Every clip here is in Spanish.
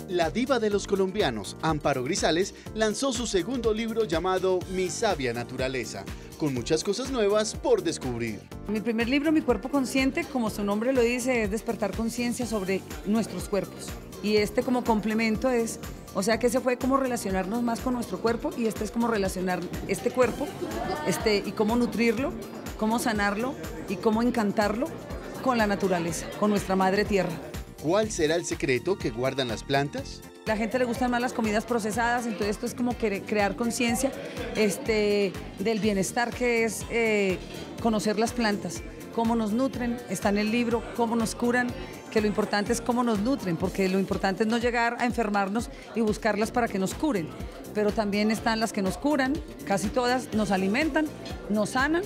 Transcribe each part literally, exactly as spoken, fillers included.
La diva de los colombianos, Amparo Grisales, lanzó su segundo libro llamado Mi sabia naturaleza, con muchas cosas nuevas por descubrir. Mi primer libro, Mi cuerpo consciente, como su nombre lo dice, es despertar conciencia sobre nuestros cuerpos. Y este como complemento es, o sea que ese fue como relacionarnos más con nuestro cuerpo y este es como relacionar este cuerpo este, y cómo nutrirlo, cómo sanarlo y cómo encantarlo con la naturaleza, con nuestra madre tierra. ¿Cuál será el secreto que guardan las plantas? A la gente le gustan más las comidas procesadas, entonces esto es como que crear conciencia este, del bienestar que es eh, conocer las plantas, cómo nos nutren, está en el libro, cómo nos curan, que lo importante es cómo nos nutren, porque lo importante es no llegar a enfermarnos y buscarlas para que nos curen, pero también están las que nos curan, casi todas nos alimentan, nos sanan.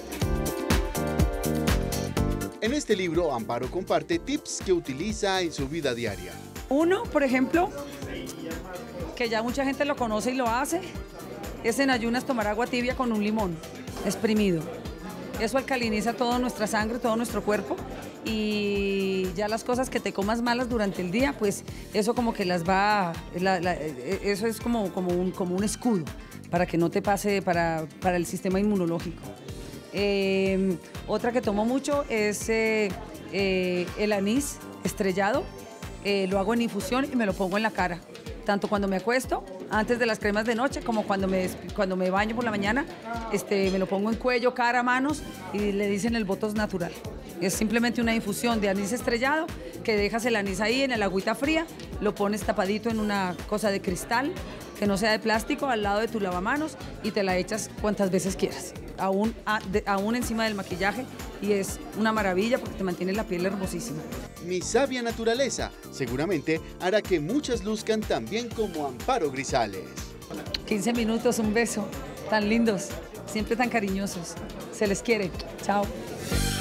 En este libro, Amparo comparte tips que utiliza en su vida diaria. Uno, por ejemplo, que ya mucha gente lo conoce y lo hace, es en ayunas tomar agua tibia con un limón exprimido. Eso alcaliniza toda nuestra sangre, todo nuestro cuerpo y ya las cosas que te comas malas durante el día, pues eso como que las va, la, la, eso es como, como, un, como un escudo para que no te pase para, para el sistema inmunológico. Eh, otra que tomo mucho es eh, eh, el anís estrellado, eh, lo hago en infusión y me lo pongo en la cara, tanto cuando me acuesto, antes de las cremas de noche, como cuando me, cuando me baño por la mañana, este, me lo pongo en cuello, cara, manos y le dicen el botox natural. Es simplemente una infusión de anís estrellado que dejas el anís ahí en el agüita fría, lo pones tapadito en una cosa de cristal, que no sea de plástico, al lado de tu lavamanos y te la echas cuantas veces quieras, aún, a, de, aún encima del maquillaje y es una maravilla porque te mantiene la piel hermosísima. Mi sabia naturaleza seguramente hará que muchas luzcan tan bien como Amparo Grisales. quince minutos, un beso, tan lindos, siempre tan cariñosos. Se les quiere. Chao.